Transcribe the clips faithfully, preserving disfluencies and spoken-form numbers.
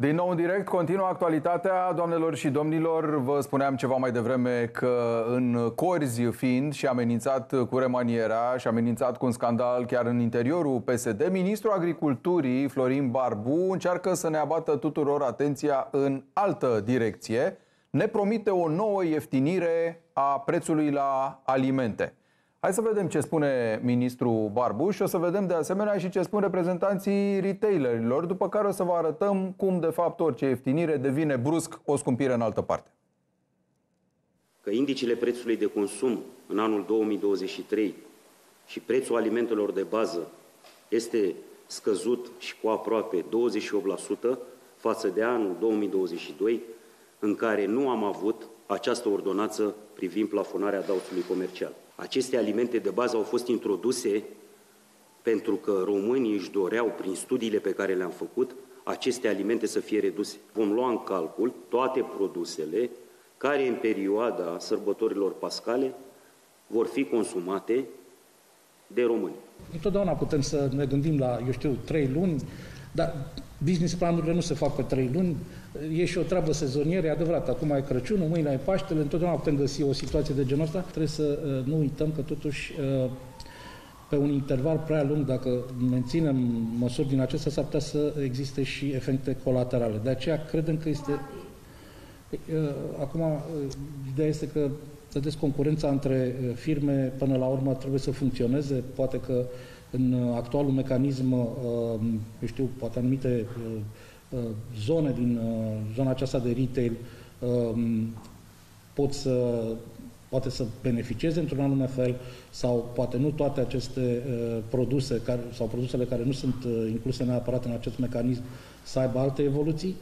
Din nou în direct, continuă actualitatea, doamnelor și domnilor. Vă spuneam ceva mai devreme că în corzi fiind și amenințat cu remanierea și amenințat cu un scandal chiar în interiorul P S D, ministrul agriculturii Florin Barbu încearcă să ne abată tuturor atenția în altă direcție. Ne promite o nouă ieftinire a prețului la alimente. Hai să vedem ce spune ministrul Barbu și o să vedem de asemenea și ce spun reprezentanții retailerilor, după care o să vă arătăm cum de fapt orice ieftinire devine brusc o scumpire în altă parte. Că indicele prețului de consum în anul două mii douăzeci și trei și prețul alimentelor de bază este scăzut și cu aproape douăzeci și opt la sută față de anul două mii douăzeci și doi, în care nu am avut această ordonanță privind plafonarea adaosului comercial. Aceste alimente de bază au fost introduse pentru că românii își doreau, prin studiile pe care le-am făcut, aceste alimente să fie reduse. Vom lua în calcul toate produsele care în perioada sărbătorilor pascale vor fi consumate de români. Întotdeauna putem să ne gândim la, eu știu, trei luni, dar business planurile nu se fac pe trei luni. E și o treabă sezonieră, e adevărat. Acum e Crăciunul, mâine e Paștele, întotdeauna putem găsi o situație de genul ăsta. Trebuie să uh, nu uităm că totuși uh, pe un interval prea lung, dacă menținem măsuri din acestea, s-ar putea să existe și efecte colaterale. De aceea credem că este... Uh, acum, uh, ideea este că, vedeți, concurența între firme, până la urmă, trebuie să funcționeze. Poate că în actualul mecanism, uh, eu știu, poate anumite uh, zone din uh, zona aceasta de retail uh, pot să, poate să beneficieze într-un anume fel sau poate nu toate aceste uh, produse care, sau produsele care nu sunt uh, incluse neapărat în acest mecanism să aibă alte evoluții.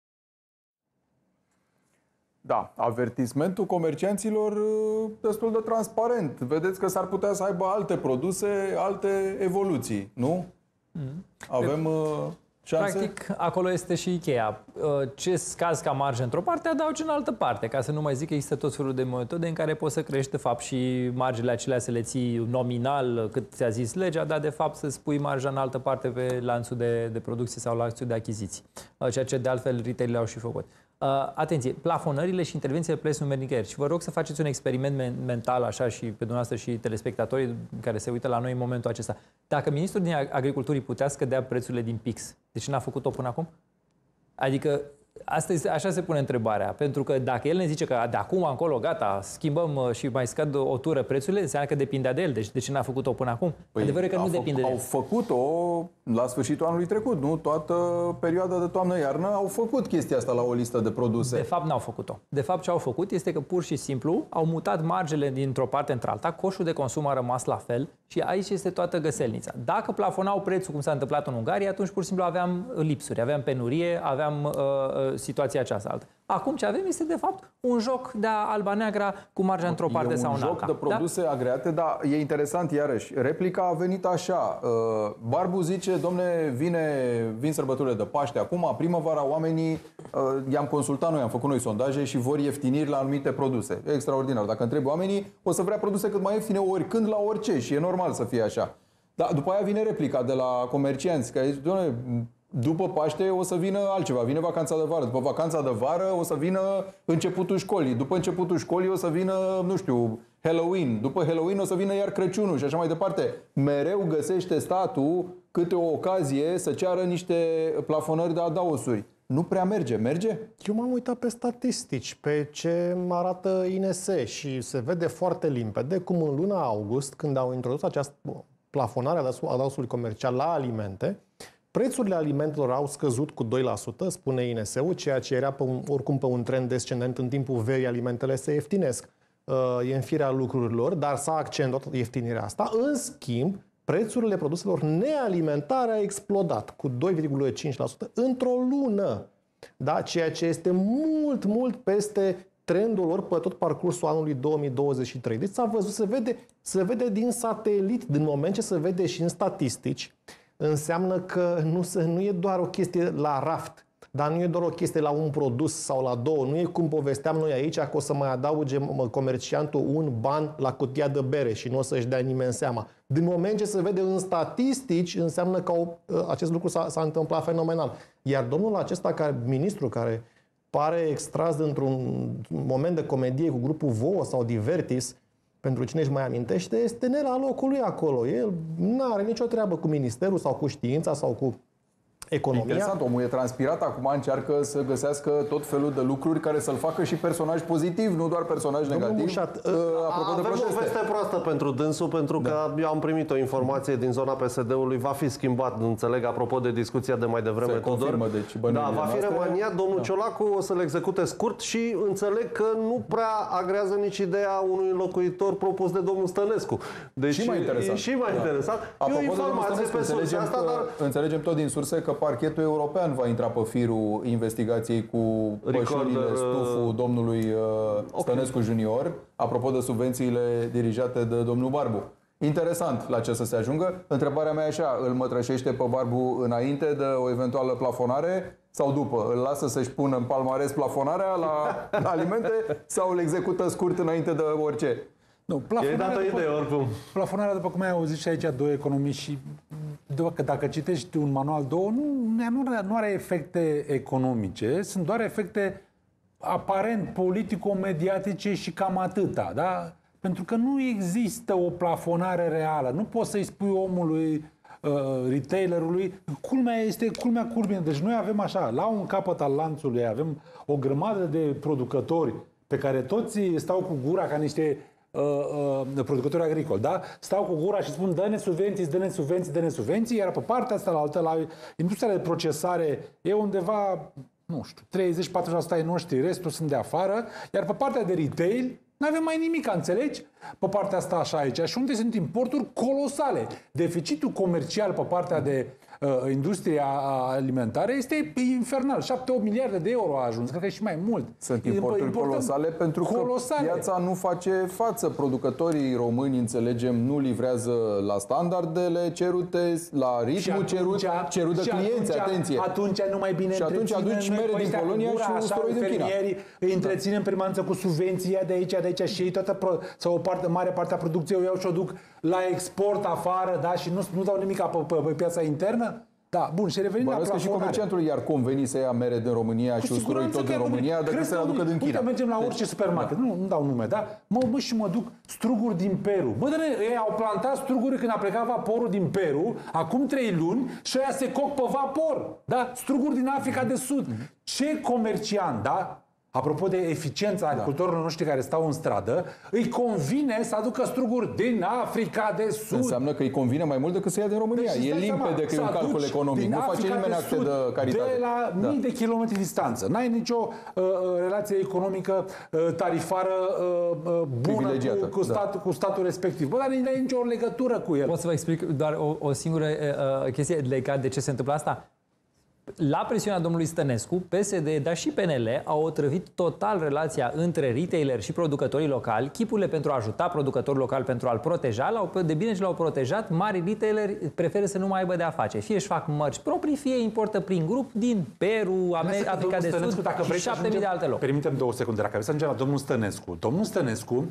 Da, avertismentul comercianților destul de transparent. Vedeți că s-ar putea să aibă alte produse, alte evoluții, nu? Mm. Avem... Uh, șanse? Practic, acolo este și cheia. Ce scazi ca marjă într-o parte, adaugi în altă parte. Ca să nu mai zic că există tot felul de metode în care poți să crești, de fapt, și marjele acelea să le ții nominal cât ți-a zis legea, dar, de fapt, să spui marja în altă parte pe lanțul de, de producție sau lanțul de achiziții. Ceea ce, de altfel, retail-le au și făcut. Uh, atenție, plafonările și intervențiile plec sunt nicăieri. Și vă rog să faceți un experiment men mental, așa, și pe dumneavoastră și telespectatorii care se uită la noi în momentul acesta. Dacă ministrul din Agriculturii putea scădea prețurile din P I X, de ce n-a făcut-o până acum? Adică, asta este, așa se pune întrebarea. Pentru că dacă el ne zice că de acum încolo, gata, schimbăm și mai scad o tură prețurile, înseamnă că depindea de el. Deci de ce n-a făcut-o până acum? Păi adevărul că nu depinde de el. Au făcut-o la sfârșitul anului trecut, nu? Toată perioada de toamnă-iarnă au făcut chestia asta la o listă de produse. De fapt, n-au făcut-o. De fapt, ce au făcut este că pur și simplu au mutat margele dintr-o parte într-alta, coșul de consum a rămas la fel și aici este toată găselnița. Dacă plafonau prețul, cum s-a întâmplat în Ungaria, atunci pur și simplu aveam lipsuri, aveam penurie, aveam uh, situația aceasta altă. Acum ce avem este, de fapt, un joc de alba-neagra cu marja într-o parte sau în alta. E un joc de produse da? agreate, dar e interesant, iarăși. Replica a venit așa. Uh, Barbu zice, domne, vine, vin sărbătorile de Paște acum, primăvara, oamenii, uh, i-am consultat noi, am făcut noi sondaje și vor ieftiniri la anumite produse. E extraordinar. Dacă întrebi oamenii, o să vrea produse cât mai ieftine, oricând, la orice, și e normal să fie așa. Dar după aia vine replica de la comercianți, care zice, domne, după Paște o să vină altceva, vine vacanța de vară. După vacanța de vară o să vină începutul școlii. După începutul școlii o să vină, nu știu, Halloween. După Halloween o să vină iar Crăciunul și așa mai departe. Mereu găsește statul câte o ocazie să ceară niște plafonări de adaosuri. Nu prea merge. Merge? Eu m-am uitat pe statistici, pe ce arată I N S și se vede foarte limpede cum în luna august, când au introdus această plafonare a adaosului comercial la alimente, prețurile alimentelor au scăzut cu doi la sută, spune I N S-ul, ceea ce era pe un, oricum pe un trend descendent. În timpul verii alimentele se ieftinesc. E în firea lucrurilor, dar s-a accentuat ieftinirea asta. În schimb, prețurile produselor nealimentare au explodat cu doi virgulă cinci la sută într-o lună. Da? Ceea ce este mult, mult peste trendul lor pe tot parcursul anului două mii douăzeci și trei. Deci s-a văzut, se vede, se vede din satelit, din moment ce se vede și în statistici, înseamnă că nu, se, nu e doar o chestie la raft. Dar nu e doar o chestie la un produs sau la două. Nu e cum povesteam noi aici, că o să mai adauge comerciantul un ban la cutia de bere și nu o să-și dea nimeni seama. Din moment ce se vede în statistici, înseamnă că o, acest lucru s-a, s-a întâmplat fenomenal. Iar domnul acesta, care, ministru, care pare extras dintr-un moment de comedie cu grupul Voa sau Divertis, pentru cine își mai amintește, este ne la locul lui acolo. El nu are nicio treabă cu ministerul sau cu știința sau cu economia. Interesant, omul e transpirat, acum încearcă să găsească tot felul de lucruri care să-l facă și personaj pozitiv, nu doar personaj negativ. Mușat, uh, apropo avem de proteste. o veste proastă pentru dânsul, pentru că da. eu am primit o informație din zona P S D-ului, va fi schimbat, înțeleg, apropo de discuția de mai devreme, Se Tudor. confirmă, deci, da, va fi noastre. remaniat, domnul da. Ciolacu o să-l execute scurt și înțeleg că nu prea agrează nici ideea unui înlocuitor propus de domnul Stănescu. Deci și mai interesant. E și mai da. interesant. Apropo e o informație Stănescu, pe sursa asta, că, dar... înțelegem tot din surse că parchetul european va intra pe firul investigației cu pășunile, stuful domnului Stănescu okay. Junior, apropo de subvențiile dirijate de domnul Barbu. Interesant la ce să se ajungă. Întrebarea mea e așa, îl mătrășește pe Barbu înainte de o eventuală plafonare sau după? Îl lasă să-și pună în palmares plafonarea la, la alimente sau îl execută scurt înainte de orice? Nu, plafonarea, după, idee, oricum. plafonarea, după cum ai auzit și aici, doi economiști și că dacă citești un manual, două, nu, nu, nu are efecte economice, sunt doar efecte aparent politico-mediatice și cam atâta, da? Pentru că nu există o plafonare reală. Nu poți să-i spui omului, uh, retailerului, culmea este, culmea culmea. Deci noi avem așa, la un capăt al lanțului avem o grămadă de producători pe care toți stau cu gura ca niște Uh, uh, producători agricoli, da? Stau cu gura și spun dă-ne subvenții, dă-ne subvenții, dă-ne subvenții, iar pe partea asta la altă, la industria de procesare e undeva, nu știu, treizeci patruzeci la sută ai noștri, restul sunt de afară, iar pe partea de retail nu avem mai nimic, înțelegi? Pe partea asta așa aici. Și unde sunt importuri colosale. Deficitul comercial pe partea de uh, industria alimentară este infernal. șapte opt miliarde de euro a ajuns, cred că e și mai mult. Sunt importuri Importăm colosale pentru colosale. că piața nu face față. Producătorii români, înțelegem, nu livrează la standardele cerute, la ritmul cerut, cerut de clienți, atunci, atenție. Atunci nu mai bine și atunci aduci mere din Polonia și usturoi din China. Îi întreținem în permanență cu subvenții de aici, de aici și ei toată pro, sau o parte, mare parte a producției o iau și o duc la export afară, da, și nu, nu dau nimic pe, pe, pe piața internă? Da, bun, și revenim la plafonare. și comerciantul i-ar conveni să ia mere din România cu și usturoi tot din România decât să le aducă din China. Uite, mergem la orice supermarket, da. nu, nu dau nume, da? Mă, mă și mă duc struguri din Peru. Bă, dă-ne, ei au plantat struguri când a plecat vaporul din Peru, acum trei luni, și ăia se coc pe vapor, da? Struguri din Africa de Sud. Ce comerciant, da? Apropo de eficiența da. agricultorilor noștri care stau în stradă, îi convine să aducă struguri din Africa de Sud. Înseamnă că îi convine mai mult decât să ia din România. Deci, e limpede că e un calcul economic. Nu face nimeni acte de, de caritate. De la da. mii de kilometri distanță. N-ai nicio uh, relație economică uh, tarifară uh, bună cu, cu, stat, da. cu statul respectiv. Bă, dar nu ai nicio legătură cu el. Pot să vă explic doar o, o singură uh, chestie legată de ce se întâmplă asta? La presiunea domnului Stănescu, P S D, dar și P N L au otrăvit total relația între retaileri și producătorii locali. Chipurile pentru a ajuta producătorul local, pentru a-l proteja, de bine ce l-au protejat, mari retaileri preferă să nu mai aibă de a face. Fie își fac mărci proprii, fie importă prin grup din Peru, America, Africa de Sud și șapte mii de alte locuri. Permitem două secunde, dacă vreți să ajungem la domnul Stănescu. Domnul Stănescu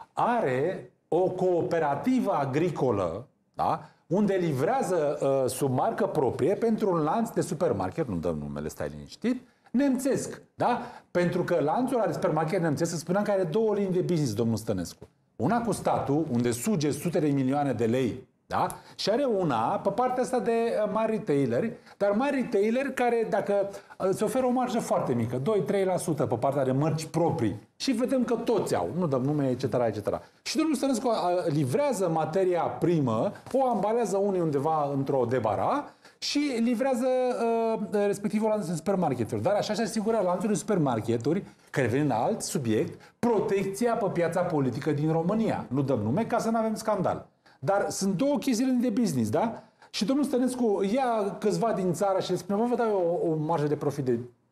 are o cooperativă agricolă, da? Unde livrează uh, sub marcă proprie pentru un lanț de supermarket, nu dăm numele, stai liniștit, nemțesc, da? Pentru că lanțul de supermarket nemțesc, să spuneam că are două linii de business, domnul Stănescu. Una cu statul, unde suge sute de milioane de lei, da? Și are una pe partea asta de uh, mari retaileri, dar mari retaileri care, dacă uh, se oferă o marjă foarte mică, doi trei la sută pe partea de mărci proprii, și vedem că toți au, nu dăm nume, et cetera, et cetera. Și domnul Stănescu uh, livrează materia primă, o ambalează unii undeva într-o debara și livrează uh, respectivul lanț de supermarketuri. Dar așa se asigură lanțul de supermarketuri, care vine la alt subiect, protecția pe piața politică din România. Nu dăm nume ca să nu avem scandal. Dar sunt două chestiuni de business, da? Și domnul Stănescu ia câțiva din țară și le spune, vă dau o, o marjă de profit de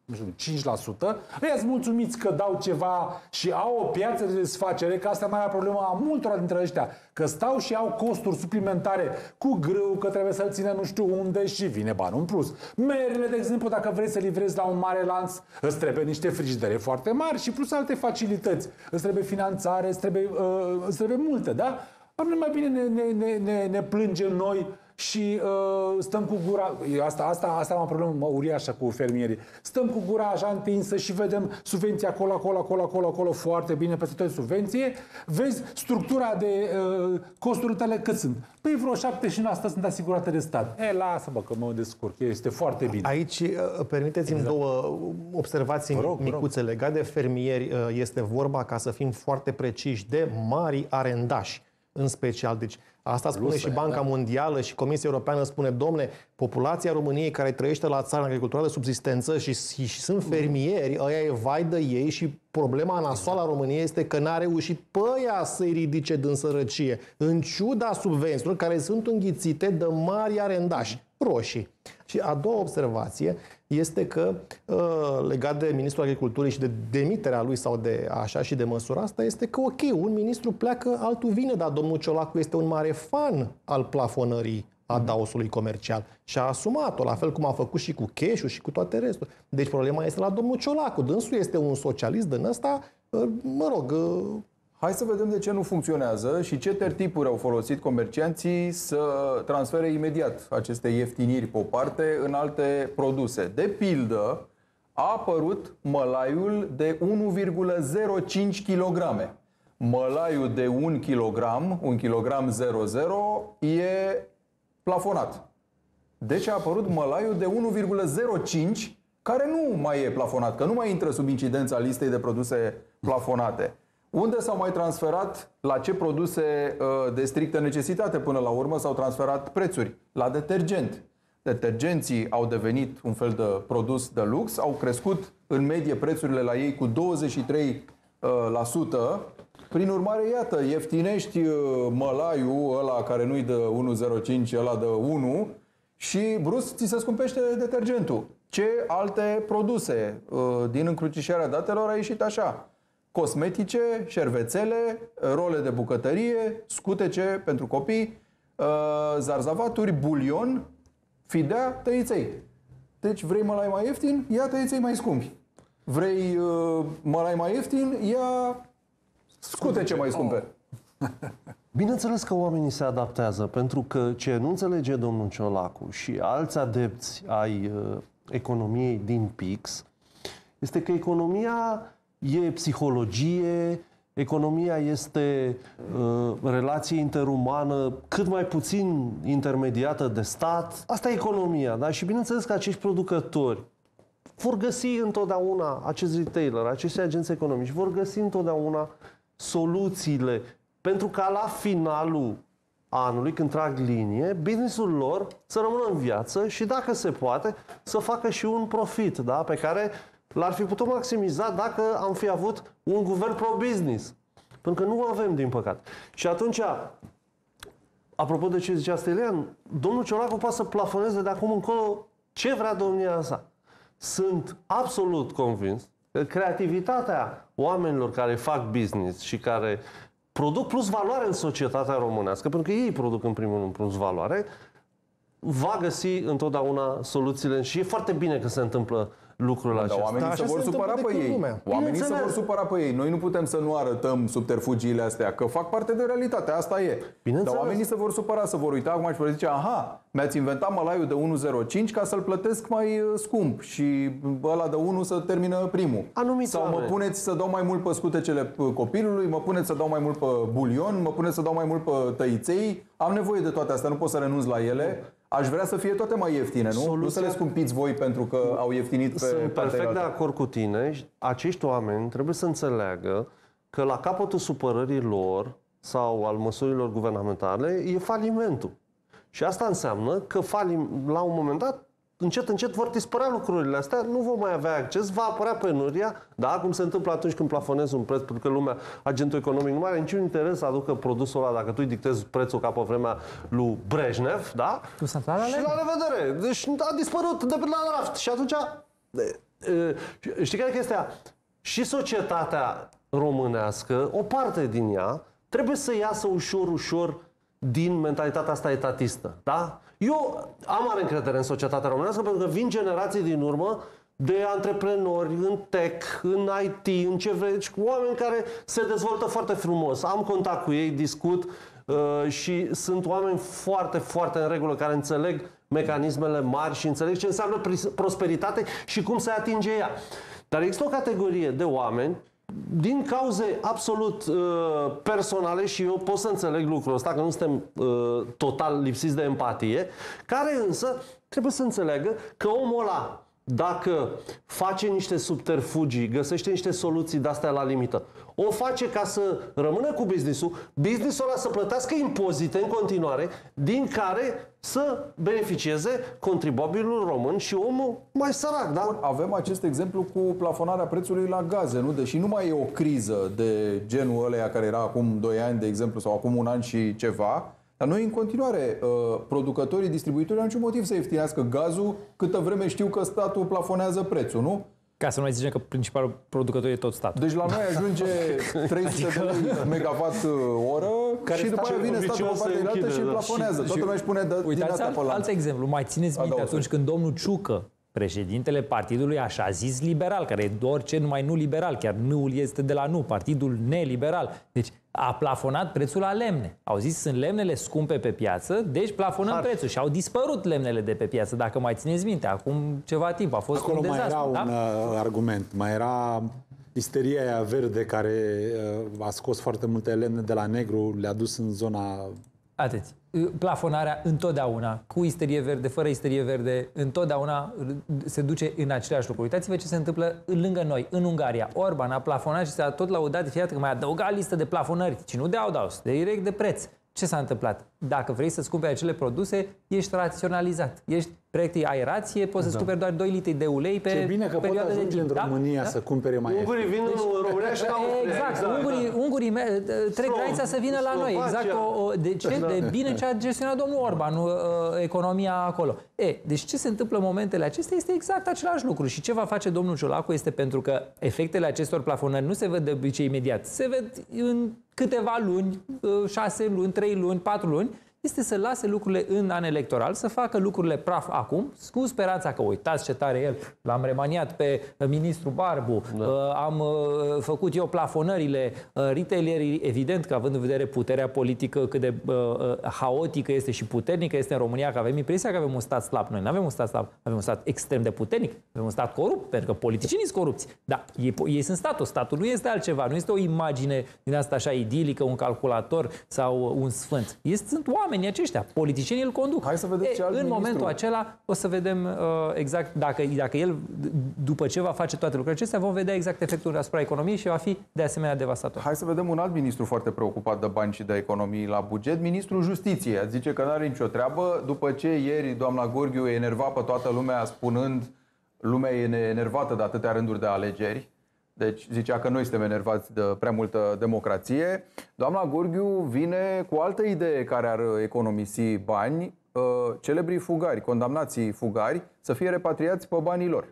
nu știu, cinci la sută, ăia sunt mulțumiți că dau ceva și au o piață de desfacere, că asta e marea problemă a multora dintre ăștia, că stau și au costuri suplimentare cu grâu, că trebuie să-l țină nu știu unde și vine banul în plus. Merile, de exemplu, dacă vrei să livrezi la un mare lanț, îți trebuie niște frigidere foarte mari și plus alte facilități. Îți trebuie finanțare, îți trebuie, uh, îți trebuie multe, da? Mai bine ne, ne, ne, ne, ne plângem noi și uh, stăm cu gura, asta, asta, asta am o problemă uriașă cu fermierii, stăm cu gura așa întinsă și vedem subvenții acolo, acolo, acolo, acolo, acolo, foarte bine peste tot subvenție, vezi structura de uh, costuri tale cât sunt? Păi vreo șaptezeci și nouă la sută sunt asigurate de stat. E, lasă bă, că mă descurc, este foarte bine. Aici, uh, permiteți-mi exact. două observații rog, micuțe rog. legate de fermieri. Uh, este vorba, ca să fim foarte preciși, de mari arendași, în special. Deci, asta spune Plus, și Banca da. Mondială și Comisia Europeană spune, domne, populația României care trăiește la țară în agricultură de subsistență și, și, și sunt fermieri, ăia e vai de ei și problema nasoală a României este că n-a reușit pe ăia să-i ridice din sărăcie, în ciuda subvențiilor care sunt înghițite de mari arendași roșii. Și a doua observație este că, legat de Ministrul Agriculturii și de demiterea lui sau de așa și de măsura asta, este că, ok, un ministru pleacă, altul vine, dar domnul Ciolacu este un mare fan al plafonării adaosului comercial și a asumat-o, la fel cum a făcut și cu cash-ul și cu toate restul. Deci problema este la domnul Ciolacu. Dânsul este un socialist din ăsta, mă rog... Hai să vedem de ce nu funcționează și ce tertipuri au folosit comercianții să transfere imediat aceste ieftiniri pe o parte în alte produse. De pildă, a apărut mălaiul de unu virgulă zero cinci kilograme. Mălaiul de un kilogram, un kilogram zero zero, e plafonat. Deci a apărut mălaiul de unu virgulă zero cinci, care nu mai e plafonat, că nu mai intră sub incidența listei de produse plafonate. Unde s-au mai transferat, la ce produse de strictă necesitate până la urmă s-au transferat prețuri? La detergent. Detergenții au devenit un fel de produs de lux, au crescut în medie prețurile la ei cu douăzeci și trei la sută. Prin urmare, iată, ieftinești mălaiul ăla care nu-i de unu virgulă zero cinci, ăla de unu și brusc ți se scumpește detergentul. Ce alte produse din încrucișarea datelor a ieșit așa? Cosmetice, șervețele, role de bucătărie, scutece pentru copii, zarzavaturi, bulion, fidea, tăiței. Deci vrei mălai mai ieftin? Ia tăiței mai scumpi. Vrei mălai mai ieftin? Ia scutece mai scumpe. Bineînțeles că oamenii se adaptează, pentru că ce nu înțelege domnul Ciolacu și alți adepți ai uh, economiei din P I X este că economia e psihologie, economia este uh, relație interumană cât mai puțin intermediată de stat. Asta e economia, da? Și bineînțeles că acești producători vor găsi întotdeauna, acești retailer, acești agenți economici, vor găsi întotdeauna soluțiile pentru ca la finalul anului, când trag linie, businessul lor să rămână în viață și, dacă se poate, să facă și un profit, da? Pe care l-ar fi putut maximiza dacă am fi avut un guvern pro-business. Pentru că nu avem, din păcate. Și atunci, apropo de ce zicea Stelian, domnul Ciolacu poate să plafoneze de acum încolo ce vrea domnia sa. Sunt absolut convins că creativitatea oamenilor care fac business și care produc plus valoare în societatea românească, pentru că ei produc în primul rând plus valoare, va găsi întotdeauna soluțiile și e foarte bine că se întâmplă lucrurile da, acestea. Oamenii da, se vor se supăra pe ei. Lumea. Oamenii se vor supăra pe ei. Noi nu putem să nu arătăm subterfugiile astea, că fac parte de realitate. Asta e. Dar oamenii se vor supăra, să vor uita acum și vor zice, aha, mi-ați inventat mălaiul de unu virgulă zero cinci ca să-l plătesc mai scump și ăla de unu să termină primul. Anumiți Sau oameni. mă puneți să dau mai mult pe scutecele copilului, mă puneți să dau mai mult pe bulion, mă puneți să dau mai mult pe tăiței. Am nevoie de toate astea, nu pot să renunț la ele. Aș vrea să fie toate mai ieftine, nu? Soluția... Nu să le scumpiți voi pentru că au ieftinit pe Sunt perfect altă. de acord cu tine. Acești oameni trebuie să înțeleagă că la capătul supărării lor sau al măsurilor guvernamentale e falimentul. Și asta înseamnă că falim, la un moment dat, încet, încet vor dispărea lucrurile astea, nu vom mai avea acces, va apărea penuria, da, cum se întâmplă atunci când plafonezi un preț, pentru că lumea, agentul economic, nu are niciun interes să aducă produsul ăla, dacă tu îi dictezi prețul ca pe vremea lui Brejnev, da? Tu sunt la și la revedere. Deci a dispărut de pe la raft. Și atunci știi care e chestia? Și societatea românească, o parte din ea, trebuie să iasă ușor, ușor din mentalitatea asta etatistă. Da? Eu am mare încredere în societatea românească pentru că vin generații din urmă de antreprenori în tech, în I T, în ce vrei, oameni care se dezvoltă foarte frumos. Am contact cu ei, discut uh, și sunt oameni foarte, foarte în regulă, care înțeleg mecanismele mari și înțeleg ce înseamnă prosperitate și cum se atinge ea. Dar există o categorie de oameni din cauze absolut uh, personale și eu pot să înțeleg lucrul ăsta, că nu suntem uh, total lipsiți de empatie, care însă trebuie să înțeleagă că omul ăla, dacă face niște subterfugii, găsește niște soluții de-astea la limită, o face ca să rămână cu business-ul, business-ul ăla să plătească impozite în continuare, din care să beneficieze contribuabilul român și omul mai sărac, da? Avem acest exemplu cu plafonarea prețului la gaze, nu? Deși nu mai e o criză de genul ăleia care era acum doi ani, de exemplu, sau acum un an și ceva, dar noi, în continuare, producătorii, distribuitorii au niciun motiv să ieftinească gazul câtă vreme știu că statul plafonează prețul, nu? Ca să nu mai zicem că principalul producător e tot statul. Deci la noi ajunge trei sute de lei megawatt oră și după aia vine statul pe partea de altă și îl plafonează. Toată lumea își pune din astea pe alt exemplu. Mai țineți minte atunci când domnul Ciucă, președintele partidului așa zis liberal, care e orice numai nu liberal, chiar nu-ul este de la nu, partidul neliberal. Deci a plafonat prețul la lemne. Au zis sunt lemnele scumpe pe piață, deci plafonăm Ar... prețul. Și au dispărut lemnele de pe piață, dacă mai țineți minte. Acum ceva timp a fost Acolo un dezastru. Acolo mai era da? un uh, argument. Mai era isteria aia verde care uh, a scos foarte multe lemne de la negru, le-a dus în zona... Atenție. Plafonarea întotdeauna, cu isterie verde, fără isterie verde, întotdeauna se duce în aceleași lucruri. Uitați-vă ce se întâmplă lângă noi, în Ungaria. Orban a plafonat și s-a tot laudat de fiecare dată că mai adăugat listă de plafonări. Și nu de audaus, de direct de preț. Ce s-a întâmplat? Dacă vrei să-ți cumperi acele produse, ești raționalizat. Ești, practic, ai rație, poți să-ți da. cumperi doar doi litri de ulei pe ce bine că pot ajunge în România da? să cumpere mai ieftin. Ungurii vin deci, în România și exact, exact, ungurii, ungurii trec granița să vină la noi. Exact, o, o, de ce? De bine ce a gestionat domnul Orban, uh, economia acolo. E, deci ce se întâmplă în momentele acestea este exact același lucru. Și ce va face domnul Ciolacu este pentru că efectele acestor plafonări nu se văd de obicei imediat. Se văd în câteva luni, șase luni, trei luni, patru luni, este să lase lucrurile în an electoral, să facă lucrurile praf acum, cu speranța că uitați ce tare el, l-am remaniat pe ministru Barbu, da. am făcut eu plafonările, retailerii, evident că având în vedere puterea politică, cât de haotică este și puternică este în România, că avem impresia că avem un stat slab. Noi nu avem un stat slab, avem un stat extrem de puternic, avem un stat corupt, pentru că politicienii sunt corupți. Da, ei, ei sunt statul, statul nu este altceva, nu este o imagine din asta așa idilică, un calculator sau un sfânt. Este, sunt oameni aceștia, politicienii îl conduc. Hai să vedem ce alt În ministru. momentul acela o să vedem uh, exact dacă, dacă el, după ce va face toate lucrurile acestea, vom vedea exact efectul asupra economiei și va fi de asemenea devastator. Hai să vedem un alt ministru foarte preocupat de bani și de economii la buget, ministrul Justiției. Zice că nu are nicio treabă, după ce ieri doamna Gorghiu enerva pe toată lumea spunând lumea e enervată de atâtea rânduri de alegeri. Deci zicea că noi suntem enervați de prea multă democrație. Doamna Gorghiu vine cu o altă idee care ar economisi bani, celebrii fugari, condamnații fugari, să fie repatriați pe banii lor.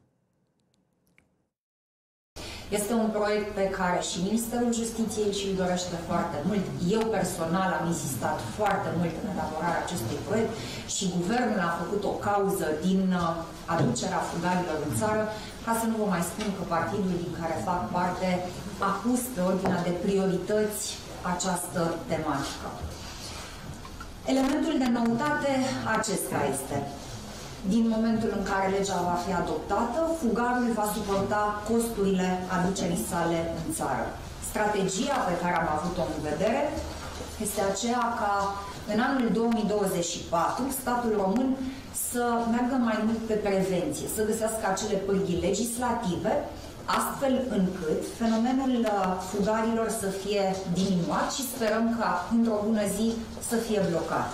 Este un proiect pe care și Ministerul Justiției și-l dorește foarte mult. Eu personal am insistat foarte mult în elaborarea acestui proiect și guvernul a făcut o cauză din aducerea fugarilor în țară, ca să nu vă mai spun că partidul din care fac parte a pus pe ordinea de priorități această tematică. Elementul de noutate acesta este. Din momentul în care legea va fi adoptată, fugarul va suporta costurile aducerii sale în țară. Strategia pe care am avut-o în vedere este aceea ca în anul două mii douăzeci și patru statul român să meargă mai mult pe prevenție, să găsească acele pârghii legislative, astfel încât fenomenul fugarilor să fie diminuat și sperăm ca într-o bună zi să fie blocat.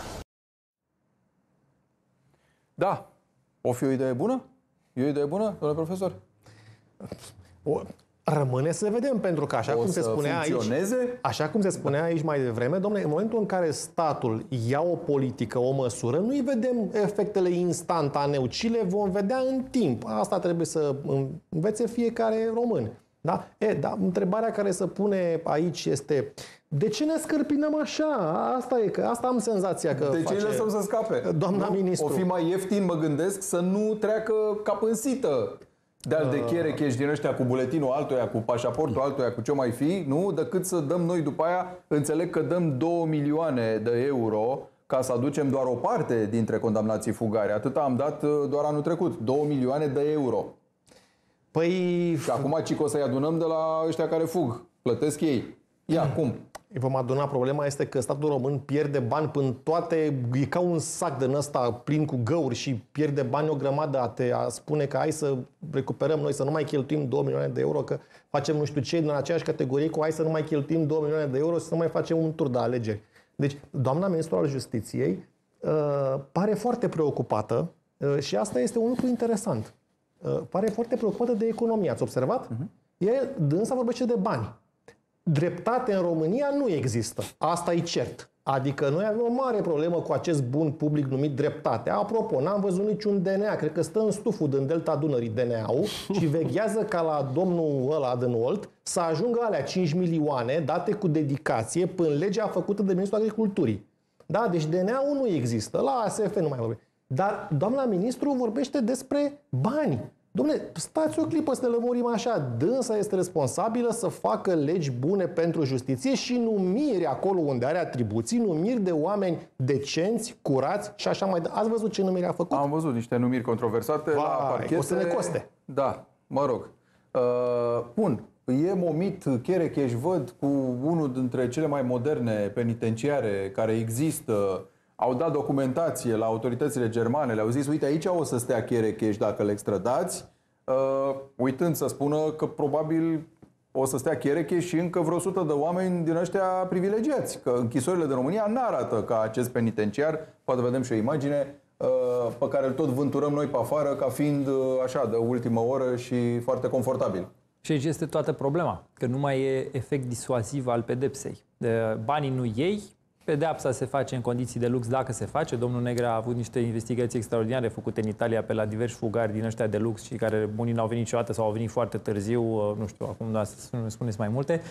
Da. O fi o idee bună? E o idee bună, domnule profesor? O, Rămâne să vedem, pentru că așa O cum se să spunea aici, funcționeze? așa cum se spunea aici mai devreme, domnule, în momentul în care statul ia o politică, o măsură, nu-i vedem efectele instantaneu, ci le vom vedea în timp. Asta trebuie să învețe fiecare român. Da? E, da, întrebarea care se pune aici este: de ce ne scărpinăm așa? Asta e, că asta am senzația că De face ce îi lăsăm să scape? doamna Nu? ministru. O fi mai ieftin, mă gândesc, să nu treacă cap în sită de-al de chere cash din ăștia cu buletinul altuia, cu pașaportul altuia, cu ce mai fi, nu? Decât să dăm noi după aia, înțeleg că dăm două milioane de euro ca să aducem doar o parte dintre condamnații fugari. Atâta am dat doar anul trecut, două milioane de euro. Păi... Și acum ci că o să-i adunăm de la ăștia care fug. Plătesc ei. Ia, cum? Îi vom aduna. Problema este că statul român pierde bani până toate, e ca un sac din ăsta plin cu găuri și pierde bani o grămadă a te a spune că hai să recuperăm noi, să nu mai cheltuim două milioane de euro, că facem nu știu ce din aceeași categorie cu hai să nu mai cheltuim două milioane de euro, să nu mai facem un tur de alegeri. Deci, doamna ministru al Justiției uh, pare foarte preocupată uh, și asta este un lucru interesant. Uh, pare foarte preocupată de economie. Ați observat? Uh-huh. E, dânsa vorbește de bani. Dreptate în România nu există. Asta e cert. Adică noi avem o mare problemă cu acest bun public numit dreptate. Apropo, n-am văzut niciun D N A. Cred că stă în stuful din Delta Dunării D N A-ul și veghează ca la domnul ăla din Olt să ajungă alea cinci milioane date cu dedicație până legea făcută de Ministrul Agriculturii. Da? Deci D N A-ul nu există. La A S F nu mai vorbește. Dar doamna ministru vorbește despre bani. Dom'le, stați o clipă să ne lămurim așa. Dânsa este responsabilă să facă legi bune pentru justiție și numiri acolo unde are atribuții, numiri de oameni decenți, curați și așa mai departe. Ați văzut ce numiri a făcut? Am văzut niște numiri controversate. Vai, la parchete. o să ne coste. Da, mă rog. Uh, bun, e momit Cherecheș, văd, cu unul dintre cele mai moderne penitenciare care există. Au dat documentație la autoritățile germane, le-au zis, uite, aici o să stea Cherecheș dacă le extradați, uh, uitând să spună că probabil o să stea Cherecheș și încă vreo sută de oameni din ăștia privilegiați, că închisorile de România n-arată ca acest penitenciar, poate vedem și o imagine, uh, pe care îl tot vânturăm noi pe afară ca fiind uh, așa, de ultimă oră și foarte confortabil. Și aici este toată problema, că nu mai e efect disuasiv al pedepsei. De banii nu iei, pedeapsa se face în condiții de lux dacă se face. Domnul Negre a avut niște investigații extraordinare făcute în Italia pe la diversi fugari din ăștia de lux și care unii n-au venit niciodată sau au venit foarte târziu, nu știu, acum da, să spuneți mai multe.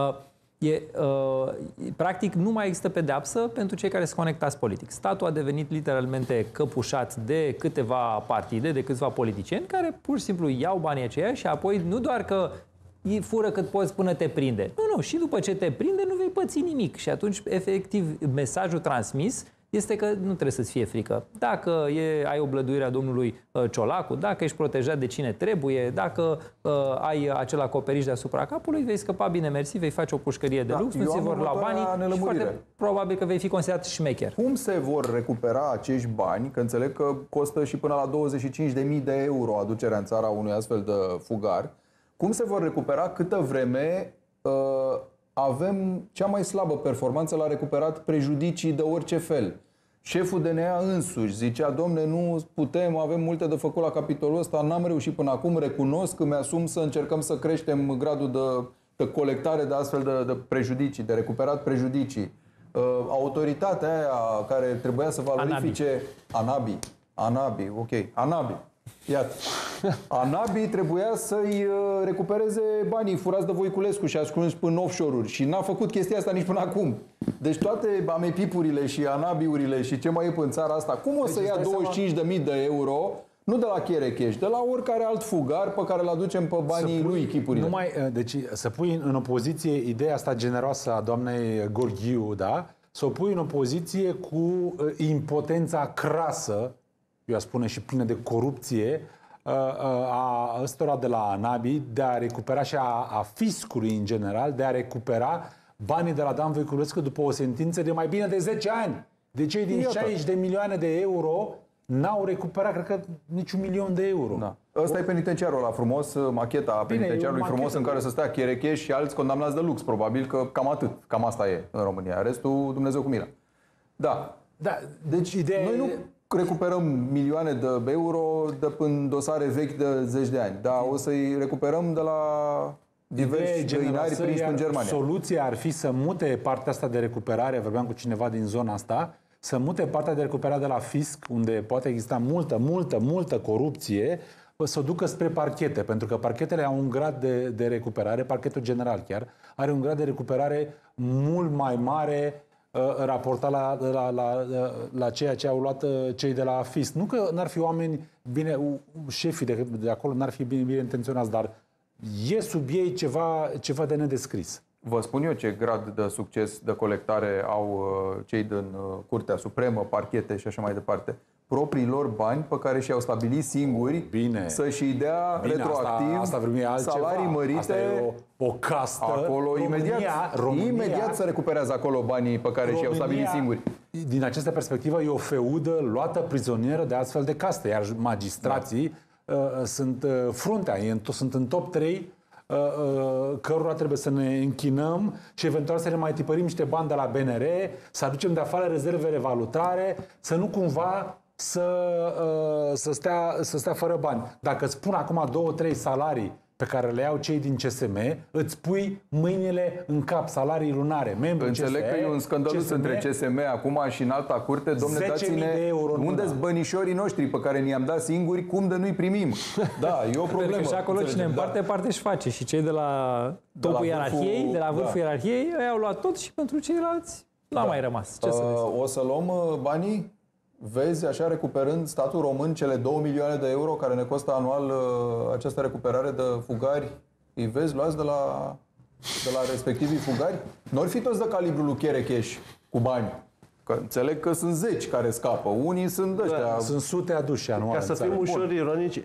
E, practic nu mai există pedeapsă pentru cei care se conectați politic. Statul a devenit literalmente căpușat de câteva partide, de câțiva politicieni care pur și simplu iau banii aceia și apoi nu doar că îi fură cât poți până te prinde. Nu, nu, și după ce te prinde nu vei păți nimic. Și atunci, efectiv, mesajul transmis este că nu trebuie să-ți fie frică. Dacă e, ai oblăduirea domnului uh, Ciolacu, dacă ești protejat de cine trebuie, dacă uh, ai acel acoperiș deasupra capului, vei scăpa bine mersi, vei face o pușcărie de da, lux, nu ți vor lua banii și foarte probabil că vei fi considerat șmecher. Cum se vor recupera acești bani? Că înțeleg că costă și până la douăzeci și cinci de mii de euro aducerea în țara unui astfel de fugar. Cum se vor recupera câtă vreme uh, avem cea mai slabă performanță la recuperat prejudicii de orice fel? Șeful D N A însuși zicea, domne, nu putem, avem multe de făcut la capitolul ăsta, n-am reușit până acum, recunosc că mi-asum să încercăm să creștem gradul de, de colectare de astfel de, de prejudicii, de recuperat prejudicii. Uh, autoritatea aia care trebuia să valorifice... Anabi. Anabi, ok. Anabi. Iată. Anabi trebuia să-i recupereze banii furați de Voiculescu și ascunși până offshore-uri și n-a făcut chestia asta nici până acum. Deci toate amepipurile și anabiurile și ce mai e în țara asta, cum o să deci ia douăzeci și cinci de mii de euro, nu de la Cherecheș, de la oricare alt fugar pe care îl aducem pe banii pui, lui chipurile. Numai, deci să pui în opoziție ideea asta generoasă a doamnei Gorghiu, da? Să o pui în opoziție cu impotența crasă, eu aș spune și plină de corupție, a ăstora de la Anabi de a recupera și a, a fiscului în general, de a recupera banii de la Dan Voiculescu după o sentință de mai bine de zece ani. De cei din șaizeci de milioane de euro n-au recuperat, cred că, niciun milion de euro. Da. Ăsta e penitenciarul ăla frumos, macheta bine, penitenciarului frumos în care să stea Cherecheș și alți condamnați de lux, probabil că cam atât, cam asta e în România. Restul, Dumnezeu cu mila. Da. Da. Deci, ideea noi nu recuperăm milioane de euro de până dosare vechi de zeci de ani. Da, o să-i recuperăm de la diversi găinari prinși în Germania. Soluția ar fi să mute partea asta de recuperare, vorbeam cu cineva din zona asta, să mute partea de recuperare de la fisc, unde poate exista multă, multă, multă corupție, să o ducă spre parchete, pentru că parchetele au un grad de, de recuperare, parchetul general chiar, are un grad de recuperare mult mai mare uh, raportat la, la, la, la, la ceea ce au luat uh, cei de la fisc. Nu că n-ar fi oameni bine, șefii de, de acolo n-ar fi bine, bine intenționați, dar e sub ei ceva, ceva de nedescris. Vă spun eu ce grad de succes de colectare au uh, cei din uh, Curtea Supremă, parchete și așa mai departe. Proprii lor bani pe care și-au stabilit singuri Bine. să-și dea Bine, retroactiv asta, asta salarii mărite. Asta e o, o castă. Acolo România, imediat, România, imediat se recuperează acolo banii pe care și-au stabilit singuri. Din această perspectivă e o feudă luată prizonieră de astfel de caste, iar magistrații da. uh, sunt uh, fruntea, sunt în top trei uh, uh, cărora trebuie să ne închinăm și eventual să ne mai tipărim niște bani de la B N R, să aducem de afară rezervele valutare, să nu cumva să, uh, să, stea, să stea fără bani. Dacă îți pun acum două, trei salarii pe care le iau cei din C S M, îți pui mâinile în cap, salarii lunare. Înțeleg că e un scandalus între C S M acum și în alta curte. Dom'le, dați-ne unde-s bănișorii noștri pe care ni-am dat singuri, cum de nu-i primim? Da, e o problemă. Și acolo cine împarte, parte își face. Și cei de la topul ierarhiei, de la vârful ierarhiei, ei au luat tot și pentru ceilalți n-a mai rămas. Ce să vezi? O să luăm banii? Vezi, așa, recuperând statul român cele două milioane de euro care ne costă anual uh, această recuperare de fugari, îi vezi luați de la, de la respectivii fugari? Nu ar fi toți de calibrul lui Cherecheș cu bani. Că înțeleg că sunt zeci care scapă. Unii sunt ăștia. Da, sunt sute aduși anual. Ca să fim ușor ironici,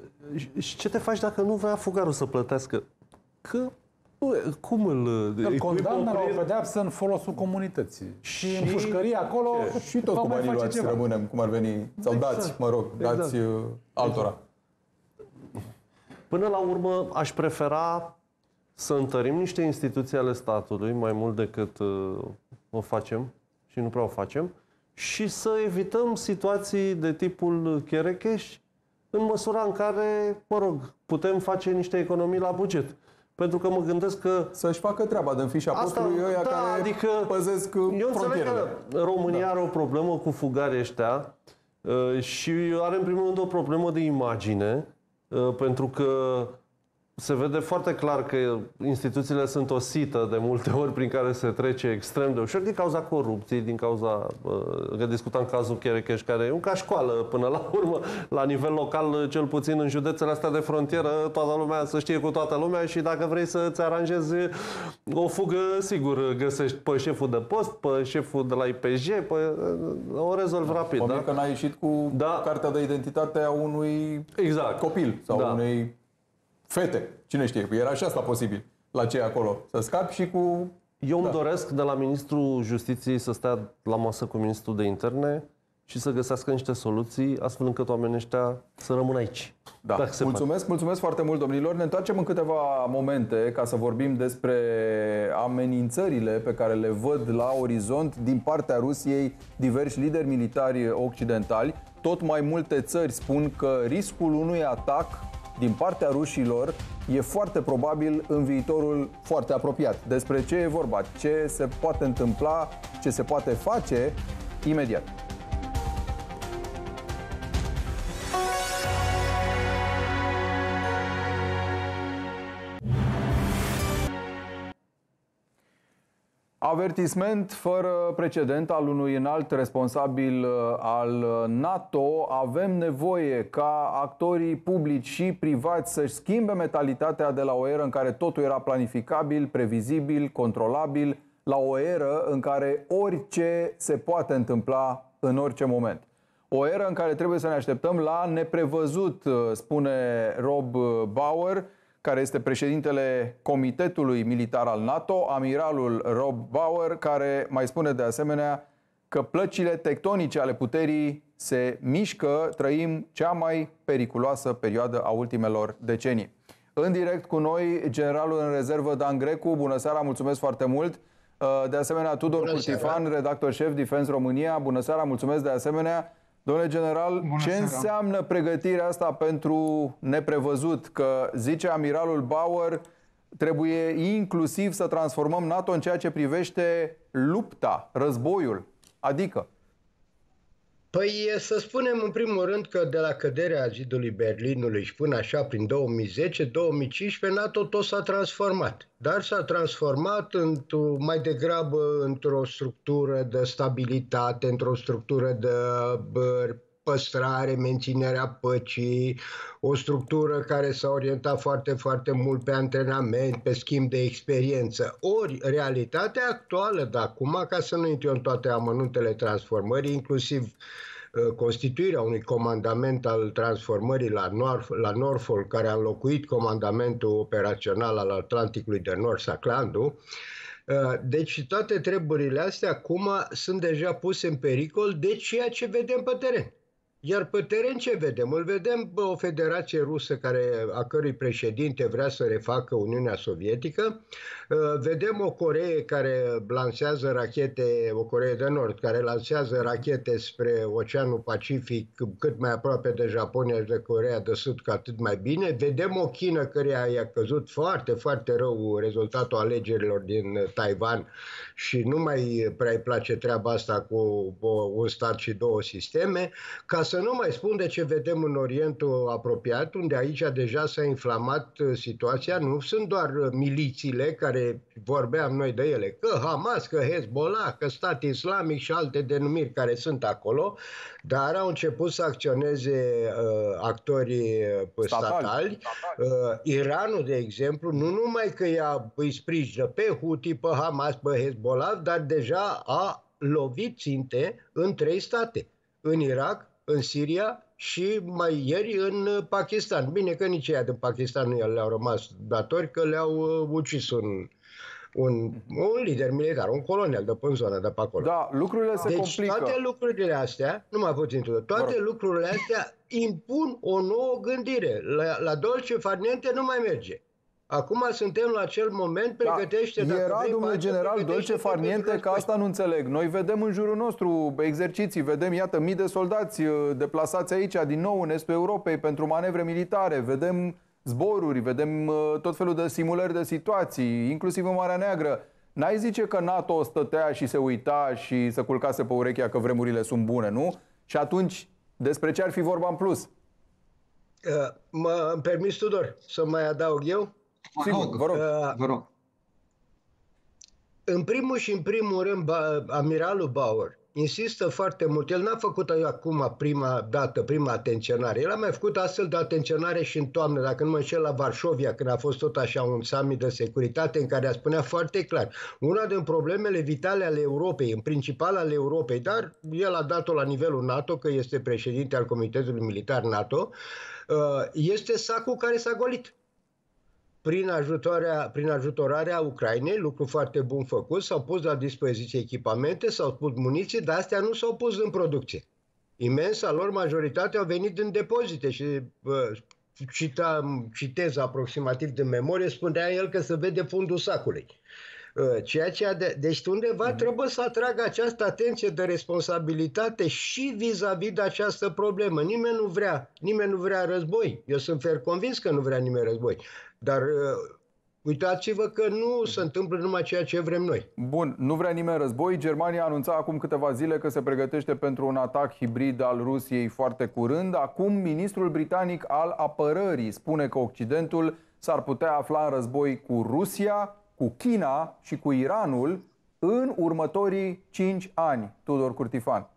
și ce te faci dacă nu vrea fugarul să plătească? Că cum îl... Îl condamnă la o pedeapsă în folosul comunității. Și, și în pușcărie acolo... Și tot cu banii luați rămânem, cum ar veni. Sau exact. dați, mă rog, dați exact. altora. Până la urmă, aș prefera să întărim niște instituții ale statului, mai mult decât uh, o facem și nu prea o facem, și să evităm situații de tipul Cherecheș, în măsura în care, mă rog, putem face niște economii la buget. Pentru că mă gândesc că... Să-și facă treaba de-n fișa postului ăia da, care adică, păzesc eu înțeleg frontierele. Că România da. are o problemă cu fugarii ăștia uh, și are în primul rând o problemă de imagine, uh, pentru că se vede foarte clar că instituțiile sunt o sită de multe ori prin care se trece extrem de ușor din cauza corupției, din cauza, că discutam cazul Cherecheș, care e un ca școală până la urmă, la nivel local, cel puțin în județele astea de frontieră, toată lumea să știe cu toată lumea și dacă vrei să-ți aranjezi o fugă, sigur, găsești pe șeful de post, pe șeful de la I P J, pe, o rezolvi da, rapid. Da? Că n-ai ieșit cu da. cartea de identitate a unui exact. copil sau da. unei fete. Cine știe? Era și asta posibil la cei acolo. Să scapi și cu... Eu da. îmi doresc de la Ministrul Justiției să stea la masă cu Ministrul de Interne și să găsească niște soluții astfel încât oamenii ăștia să rămână aici. Da. Mulțumesc, poate. mulțumesc foarte mult, domnilor. Ne întoarcem în câteva momente ca să vorbim despre amenințările pe care le văd la orizont din partea Rusiei diversi lideri militari occidentali. Tot mai multe țări spun că riscul unui atac din partea rușilor e foarte probabil în viitorul foarte apropiat. Despre ce e vorba, ce se poate întâmpla, ce se poate face, imediat. Avertisment fără precedent al unui înalt responsabil al NATO. Avem nevoie ca actorii publici și privați să-și schimbe mentalitatea de la o eră în care totul era planificabil, previzibil, controlabil, la o eră în care orice se poate întâmpla în orice moment. O eră în care trebuie să ne așteptăm la neprevăzut, spune Rob Bauer, care este președintele Comitetului Militar al NATO, amiralul Rob Bauer, care mai spune de asemenea că plăcile tectonice ale puterii se mișcă, trăim cea mai periculoasă perioadă a ultimelor decenii. În direct cu noi, generalul în rezervă Dan Grecu. Bună seara, mulțumesc foarte mult. De asemenea, Tudor Bună Curtifan, seara. redactor șef Defense România. Bună seara, mulțumesc de asemenea. Domnule general, Bună ce seara. înseamnă pregătirea asta pentru neprevăzut? Că zice amiralul Bauer, trebuie inclusiv să transformăm NATO în ceea ce privește lupta, războiul. Adică? Păi să spunem în primul rând că de la căderea zidului Berlinului și până așa prin două mii zece două mii cincisprezece NATO tot s-a transformat. Dar s-a transformat într-o, mai degrabă într-o structură de stabilitate, într-o structură de păstrare, menținerea păcii, o structură care s-a orientat foarte, foarte mult pe antrenament, pe schimb de experiență. Ori, realitatea actuală de acum, ca să nu intru în toate amănuntele transformării, inclusiv uh, constituirea unui comandament al transformării la, Norf- la Norfolk, care a înlocuit comandamentul operațional al Atlanticului de Nord, Saclandu. Uh, deci toate treburile astea acum sunt deja puse în pericol de ceea ce vedem pe teren. Iar pe teren ce vedem? Îl vedem bă, o federație rusă care, a cărui președinte vrea să refacă Uniunea Sovietică. Vedem o Coreee care lansează rachete, o Coreee de Nord, care lansează rachete spre Oceanul Pacific cât mai aproape de Japonia și de Coreea de Sud, cu atât mai bine. Vedem o China care i-a căzut foarte, foarte rău rezultatul alegerilor din Taiwan și nu mai prea îi place treaba asta cu un stat și două sisteme. Ca să nu mai spun de ce vedem în Orientul apropiat, unde aici deja s-a inflamat situația, nu sunt doar milițiile care vorbeam noi de ele, că Hamas, că Hezbollah, că Stat Islamic și alte denumiri care sunt acolo, dar au început să acționeze uh, actorii statali. statali. Uh, Iranul, de exemplu, nu numai că ea îi sprijină pe Houthi, pe Hamas, pe Hezbollah, dar deja a lovit ținte în trei state, în Irak, în Siria și mai ieri în Pakistan. Bine că nici ea din Pakistan nu le-au rămas datori, că le-au uh, ucis un, un, un lider militar, un colonel de pe zonă de pe acolo. Da, lucrurile se deci complică. toate lucrurile astea, nu mai puțin toate, toate lucrurile astea impun o nouă gândire. La, la dolce far niente nu mai merge. Acum suntem la acel moment, pregătește... Da, era, domnule general, dolce far niente, că asta nu înțeleg. Noi vedem în jurul nostru exerciții, vedem, iată, mii de soldați deplasați aici, din nou, în estul Europei, pentru manevre militare, vedem zboruri, vedem tot felul de simulări de situații, inclusiv în Marea Neagră. N-ai zice că NATO stătea și se uita și se culcase pe urechea că vremurile sunt bune, nu? Și atunci, despre ce ar fi vorba în plus? Uh, mă, îmi permis, Tudor, să mai adaug eu? Sigur, vă rog. Uh, vă rog. În primul și în primul rând, ba, amiralul Bauer insistă foarte mult. El n-a făcut acum prima dată, prima atenționare. El a mai făcut astfel de atenționare și în toamnă, dacă nu mă înșel, la Varșovia, când a fost tot așa un summit de securitate în care a spunea foarte clar. Una din problemele vitale ale Europei, în principal ale Europei, dar el a dat-o la nivelul NATO, că este președinte al Comitetului Militar NATO, este sacul care s-a golit. Prin, ajutorarea, prin ajutorarea Ucrainei, lucru foarte bun făcut, s-au pus la dispoziție echipamente, s-au pus muniții, dar astea nu s-au pus în producție. Imensa lor majoritate au venit din depozite și uh, cita, citez aproximativ de memorie, spunea el că se vede fundul sacului. Uh, ceea ce de, deci undeva mm-hmm. trebuie să atragă această atenție de responsabilitate și vis-a-vis de această problemă. Nimeni nu vrea, nimeni nu vrea război. Eu sunt fer convins că nu vrea nimeni război. Dar uh, uitați-vă că nu se întâmplă numai ceea ce vrem noi. Bun, nu vrea nimeni război. Germania anunța acum câteva zile că se pregătește pentru un atac hibrid al Rusiei foarte curând. Acum, ministrul britanic al apărării spune că Occidentul s-ar putea afla în război cu Rusia, cu China și cu Iranul în următorii cinci ani. Tudor Curtifan.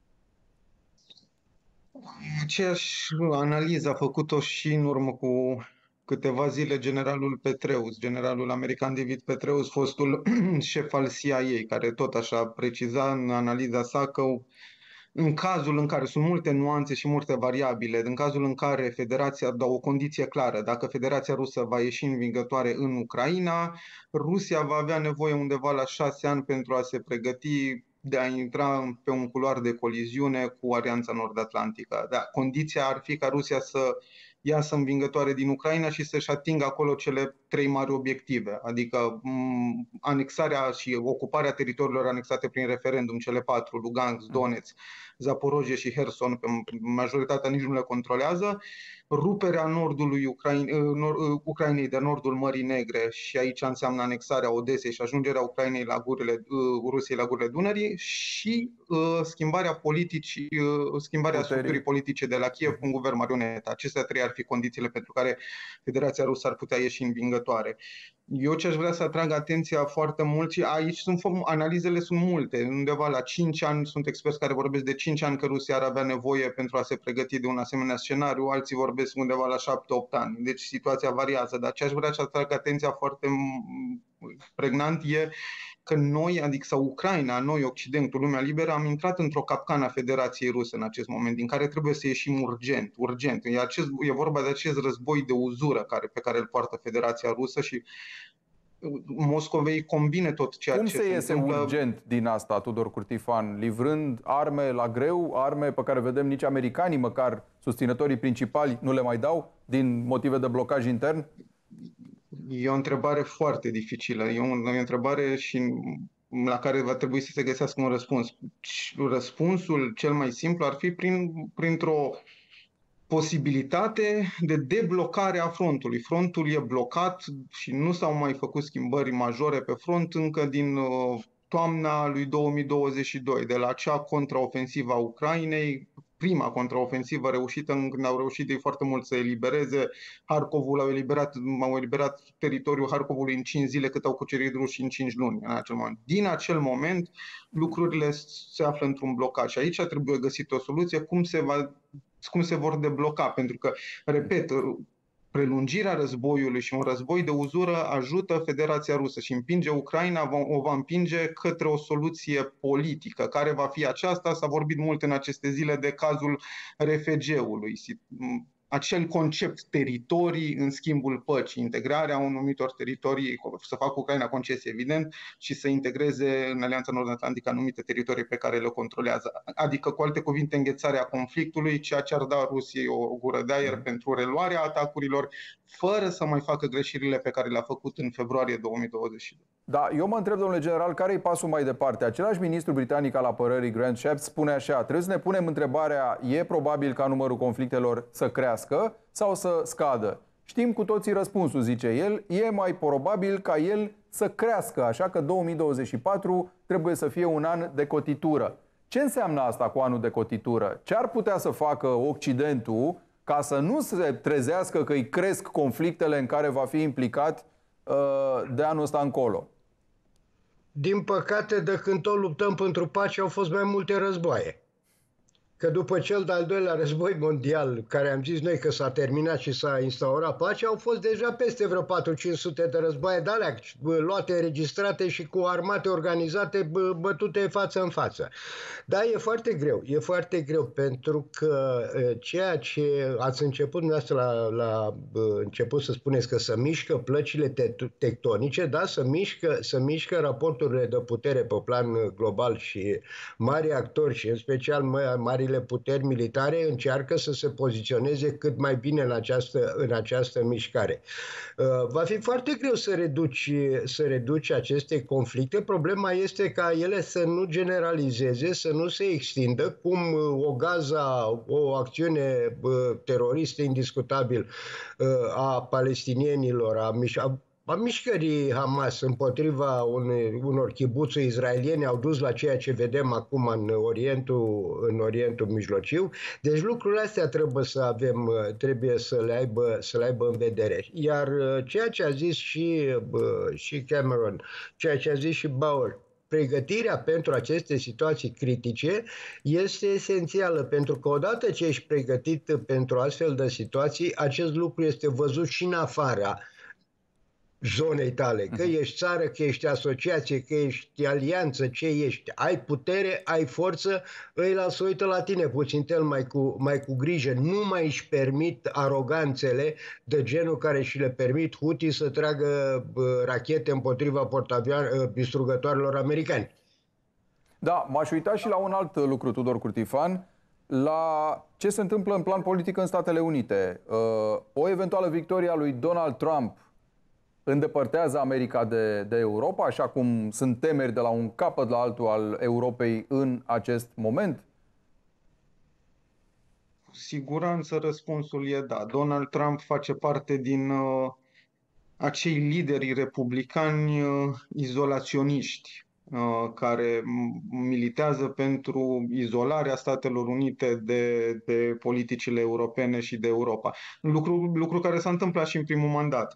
Aceeași analiză a făcut-o și în urmă cu câteva zile generalul Petraeus, generalul american David Petraeus, fostul șef al C I A, care tot așa preciza în analiza sa că în cazul în care sunt multe nuanțe și multe variabile, în cazul în care Federația dă o condiție clară, dacă Federația Rusă va ieși învingătoare în Ucraina, Rusia va avea nevoie undeva la șase ani pentru a se pregăti de a intra pe un culoar de coliziune cu Alianța Nord-Atlantică. Da, condiția ar fi ca Rusia să iasă învingătoare din Ucraina și să-și atingă acolo cele trei mari obiective, adică m- anexarea și ocuparea teritoriilor anexate prin referendum, cele patru, Lugansk, Donetsk, Zaporozhye și Herson, pe majoritatea nici nu le controlează, ruperea nordului Ucraine, nor, Ucrainei de nordul Mării Negre, și aici înseamnă anexarea Odesei și ajungerea Ucrainei la gurile, Rusiei la gurile Dunării, și uh, schimbarea politicii, uh, schimbarea Puterii. structurii politice de la Kiev cu un guvern marionetă. Acestea trei ar fi condițiile pentru care Federația Rusă ar putea ieși învingătoare. Eu ce aș vrea să atrag atenția foarte mult, și aici sunt, analizele sunt multe, undeva la cinci ani, sunt experți care vorbesc de cinci ani că Rusia ar avea nevoie pentru a se pregăti de un asemenea scenariu, alții vorbesc undeva la șapte opt ani, deci situația variază, dar ce aș vrea să atrag atenția foarte pregnant e că noi, adică sau Ucraina, noi, Occidentul, lumea liberă, am intrat într-o capcană a Federației Ruse în acest moment, din care trebuie să ieșim urgent, urgent. E, acest, e vorba de acest război de uzură care, pe care îl poartă Federația Rusă și Moscovei combine tot ceea Cum ce se se iese întâmplă. urgent din asta, Tudor Curtifan, livrând arme la greu, arme pe care vedem nici americanii, măcar susținătorii principali, nu le mai dau din motive de blocaj intern? E o întrebare foarte dificilă. E o, e o întrebare și la care va trebui să se găsească un răspuns. Răspunsul cel mai simplu ar fi prin, printr-o posibilitate de deblocare a frontului. Frontul e blocat și nu s-au mai făcut schimbări majore pe front încă din toamna lui două mii douăzeci și doi, de la acea contraofensivă a Ucrainei, prima contraofensivă reușită, când au reușit ei foarte mult să elibereze Harkovul, au eliberat, au eliberat teritoriul Harkovului în cinci zile, cât au cucerit rușii în cinci luni. În acel moment. Din acel moment, lucrurile se află într-un blocaj și aici trebuie găsit o soluție cum se, va, cum se vor debloca, pentru că, repet, prelungirea războiului și un război de uzură ajută Federația Rusă și împinge Ucraina, o va împinge către o soluție politică. Care va fi aceasta? S-a vorbit mult în aceste zile de cazul R F G-ului. Acel concept teritorii în schimbul păcii, integrarea anumitor teritorii, să facă Ucraina concesie, evident, și să integreze în Alianța Nord-Atlantică anumite teritorii pe care le controlează. Adică, cu alte cuvinte, înghețarea conflictului, ceea ce ar da Rusiei o gură de aer pentru reluarea atacurilor, fără să mai facă greșelile pe care le-a făcut în februarie două mii douăzeci și doi. Da, eu mă întreb, domnule general, care e pasul mai departe? Același ministru britanic al apărării, Grant Shapps, spune așa: trebuie să ne punem întrebarea, e probabil ca numărul conflictelor să crească sau să scadă? Știm cu toții răspunsul, zice el, e mai probabil ca el să crească, așa că două mii douăzeci și patru trebuie să fie un an de cotitură. Ce înseamnă asta cu anul de cotitură? Ce ar putea să facă Occidentul ca să nu se trezească că îi cresc conflictele în care va fi implicat uh, de anul ăsta încolo? Din păcate, de când tot luptăm pentru pace, au fost mai multe războaie. Că după cel de-al doilea război mondial, care am zis noi că s-a terminat și s-a instaurat pacea, au fost deja peste vreo patru-cinci sute de războaie de alea, luate, înregistrate și cu armate organizate, bătute față în față. Dar e foarte greu, e foarte greu, pentru că ceea ce ați început dumneavoastră la, la început să spuneți că să mișcă plăcile te tectonice, da, să mișcă, să mișcă raporturile de putere pe plan global și mari actori și în special marile puteri militare încearcă să se poziționeze cât mai bine în această, în această mișcare. Va fi foarte greu să reduci, să reduci aceste conflicte. Problema este ca ele să nu generalizeze, să nu se extindă, cum o Gaza, o acțiune teroristă indiscutabil a palestinienilor, a, a A mișcării Hamas împotriva unei, unor chibuțuri israeliene au dus la ceea ce vedem acum în Orientul, în Orientul Mijlociu. Deci lucrurile astea trebuie să avem, trebuie să le aibă, să le aibă în vedere. Iar ceea ce a zis și, și Cameron, ceea ce a zis și Bauer, pregătirea pentru aceste situații critice este esențială, pentru că odată ce ești pregătit pentru astfel de situații, acest lucru este văzut și în afara zonei tale, că ești țară, că ești asociație, că ești alianță, ce ești, ai putere, ai forță, ăia se uită la tine puțin tel mai cu, mai cu grijă, nu mai își permit aroganțele de genul care și le permit Houthi să tragă uh, rachete împotriva uh, distrugătoarelor americani. Da, m-aș uita și la un alt lucru, Tudor Curtifan, la ce se întâmplă în plan politic în Statele Unite. Uh, o eventuală victorie a lui Donald Trump îndepărtează America de, de Europa, așa cum sunt temeri de la un capăt la altul al Europei în acest moment? siguranță răspunsul e da. Donald Trump face parte din uh, acei lideri republicani uh, izolaționiști uh, care militează pentru izolarea Statelor Unite de, de politicile europene și de Europa. Lucru, lucru care s-a întâmplat și în primul mandat.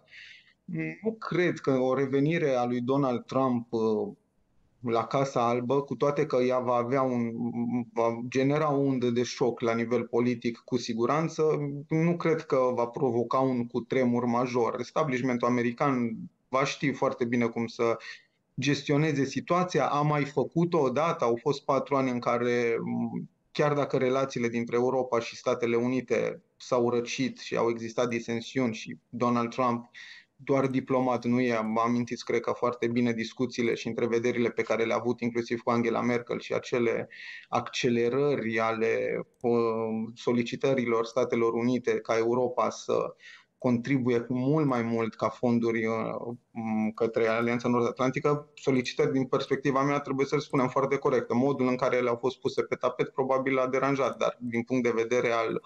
Nu cred că o revenire a lui Donald Trump uh, la Casa Albă, cu toate că ea va avea un, va genera o undă de șoc la nivel politic cu siguranță, nu cred că va provoca un cutremur major. Establishmentul american va ști foarte bine cum să gestioneze situația, a mai făcut-o odată, au fost patru ani în care, chiar dacă relațiile dintre Europa și Statele Unite s-au răcit și au existat disensiuni și Donald Trump doar diplomat, nu e, amintiți, cred că foarte bine discuțiile și întrevederile pe care le-a avut inclusiv cu Angela Merkel și acele accelerări ale uh, solicitărilor Statelor Unite ca Europa să contribuie cu mult mai mult ca fonduri uh, către Alianța Nord-Atlantică, solicitări din perspectiva mea, trebuie să-l spunem foarte corect. Modul în care le-au fost puse pe tapet probabil l-a deranjat, dar din punct de vedere al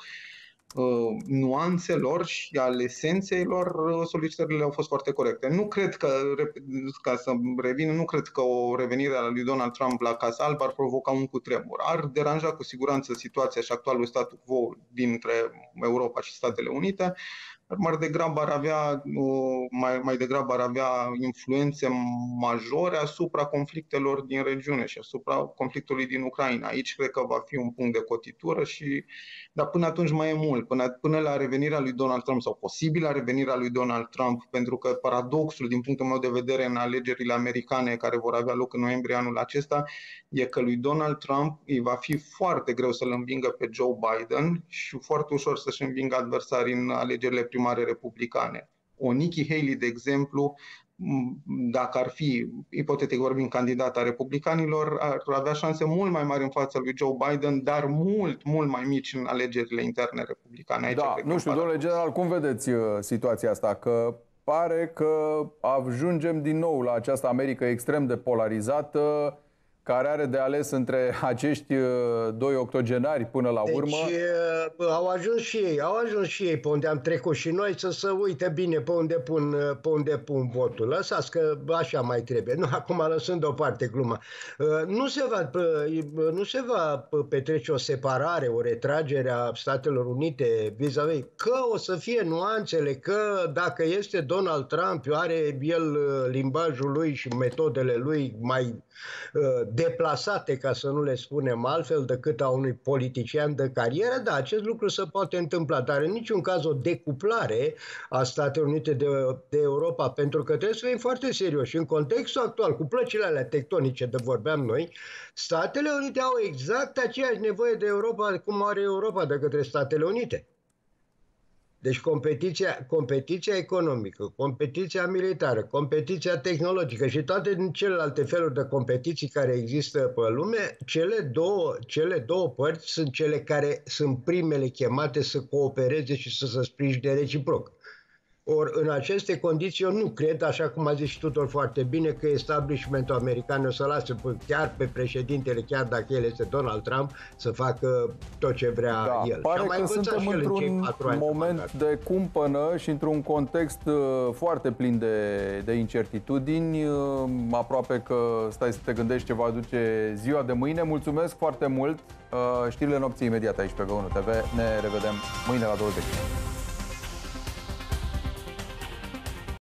Uh, nuanțelor și al esenței lor, uh, solicitările au fost foarte corecte. Nu cred că, ca să revin, nu cred că o revenire a lui Donald Trump la Casa Albă ar provoca un cutremur. Ar deranja cu siguranță situația și actualul statu quo dintre Europa și Statele Unite, dar mai degrabă ar avea, uh, mai, mai degrabă ar avea influențe majore asupra conflictelor din regiune și asupra conflictului din Ucraina. Aici cred că va fi un punct de cotitură și, dar până atunci mai e mult. Până, până la revenirea lui Donald Trump sau posibilă revenirea lui Donald Trump, pentru că paradoxul din punctul meu de vedere în alegerile americane care vor avea loc în noiembrie anul acesta e că lui Donald Trump îi va fi foarte greu să-l învingă pe Joe Biden și foarte ușor să-și învingă adversarii în alegerile primare republicane. O Nikki Haley, de exemplu, dacă ar fi, ipotetic vorbind, candidata republicanilor, ar avea șanse mult mai mari în fața lui Joe Biden, dar mult, mult mai mici în alegerile interne republicane. Aici da, nu știu, domnule general, cum vedeți uh, situația asta? Că pare că ajungem din nou la această Americă extrem de polarizată, care are de ales între acești doi octogenari până la deci, urmă. Deci au ajuns și ei, au ajuns și ei pe unde am trecut și noi să se uite bine pe unde pun, pe unde pun votul. Lăsați că așa mai trebuie. Nu, acum lăsând deoparte gluma. Nu se va, nu se va petrece o separare, o retragere a Statelor Unite vis-a-vis, că o să fie nuanțele, că dacă este Donald Trump, are el limbajul lui și metodele lui mai deplasate, ca să nu le spunem altfel, decât a unui politician de carieră. Da, acest lucru se poate întâmpla, dar în niciun caz o decuplare a Statelor Unite de, de Europa, pentru că trebuie să fim foarte serioși. În contextul actual, cu plăcile alea tectonice de vorbeam noi, Statele Unite au exact aceeași nevoie de Europa cum are Europa de către Statele Unite. Deci competiția, competiția economică, competiția militară, competiția tehnologică și toate din celelalte feluri de competiții care există pe lume, cele două, cele două părți sunt cele care sunt primele chemate să coopereze și să se sprijine reciproc. Ori în aceste condiții eu nu cred, așa cum a zis și Tudor foarte bine, că establishmentul american o să lasă chiar pe președintele, chiar dacă el este Donald Trump, să facă tot ce vrea da, el. Pare că suntem într-un moment de cumpănă și într-un context foarte plin de, de incertitudini. Aproape că stai să te gândești ce va aduce ziua de mâine. Mulțumesc foarte mult! Știrile nopții imediat aici pe G unu T V. Ne revedem mâine la douăzeci.